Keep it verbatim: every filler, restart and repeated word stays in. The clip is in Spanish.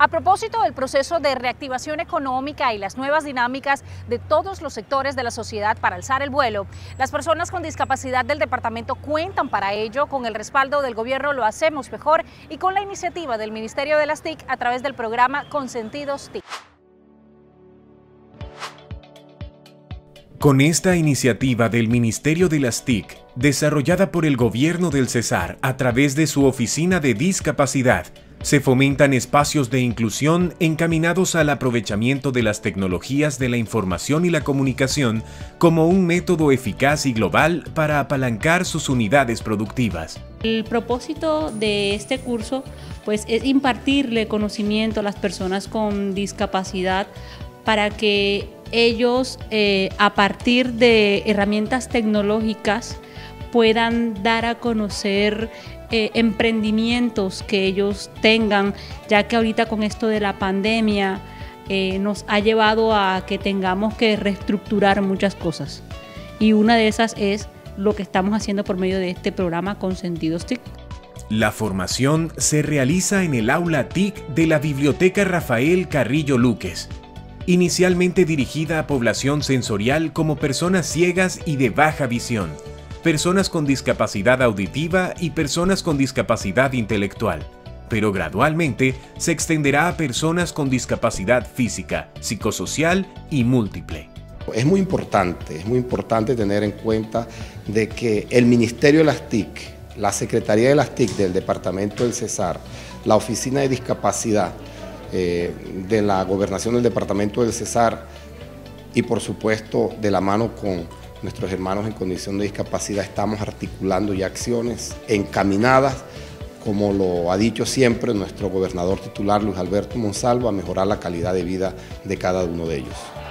A propósito del proceso de reactivación económica y las nuevas dinámicas de todos los sectores de la sociedad para alzar el vuelo, las personas con discapacidad del departamento cuentan para ello con el respaldo del gobierno Lo Hacemos Mejor y con la iniciativa del Ministerio de las T I C a través del programa Consentidos T I C. Con esta iniciativa del Ministerio de las T I C, desarrollada por el Gobierno del Cesar a través de su Oficina de Discapacidad, se fomentan espacios de inclusión encaminados al aprovechamiento de las tecnologías de la información y la comunicación como un método eficaz y global para apalancar sus unidades productivas. El propósito de este curso pues, es impartirle conocimiento a las personas con discapacidad para que ellos, eh, a partir de herramientas tecnológicas, puedan dar a conocer eh, emprendimientos que ellos tengan, ya que ahorita con esto de la pandemia eh, nos ha llevado a que tengamos que reestructurar muchas cosas. Y una de esas es lo que estamos haciendo por medio de este programa Consentidos T I C. La formación se realiza en el aula T I C de la Biblioteca Rafael Carrillo Luques, inicialmente dirigida a población sensorial como personas ciegas y de baja visión, personas con discapacidad auditiva y personas con discapacidad intelectual, pero gradualmente se extenderá a personas con discapacidad física, psicosocial y múltiple. Es muy importante, es muy importante tener en cuenta de que el Ministerio de las T I C, la Secretaría de las T I C del Departamento del Cesar, la Oficina de Discapacidad eh, de la Gobernación del Departamento del Cesar y por supuesto de la mano con nuestros hermanos en condición de discapacidad estamos articulando ya acciones encaminadas, como lo ha dicho siempre nuestro gobernador titular Luis Alberto Monsalvo, a mejorar la calidad de vida de cada uno de ellos.